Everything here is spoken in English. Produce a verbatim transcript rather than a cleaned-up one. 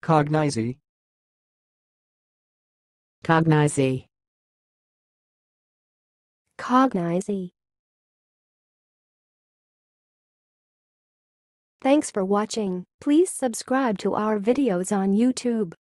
cognizee, cognizee, cognizee. Thanks for watching. Please subscribe to our videos on YouTube.